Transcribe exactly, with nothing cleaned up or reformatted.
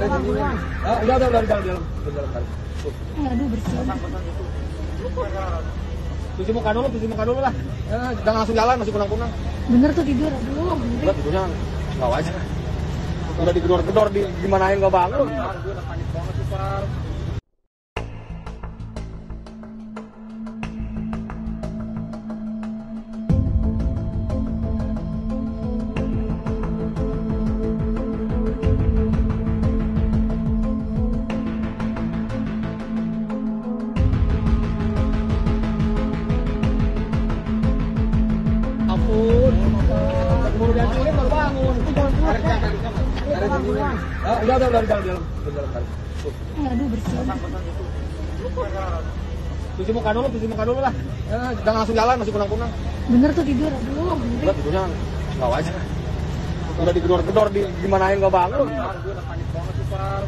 Ah, udah, udah, udah di dalam, di dalam, di dalam kali. Aduh, bersih. Cuci muka dulu, cuci muka dulu lah. Eh, jangan langsung jalan, masih kunang-kunang. Bener tuh tidur, aduh. Udah tidurnya nggak wajar. Udah digedor-gedor, di gimanain nggak bangun. Ampun, keburu dihancurin baru bangun. Ah, udah, udah, udah di dalam, di dalam, di dalam kali. Aduh, bersih. Cuci muka dulu, cuci muka dulu lah. Eh, jangan langsung jalan, masih kunang-kunang. Bener tuh tidur, aduh. Udah tidurnya nggak wajar. Udah digedor-gedor, di gimanain nggak bangun.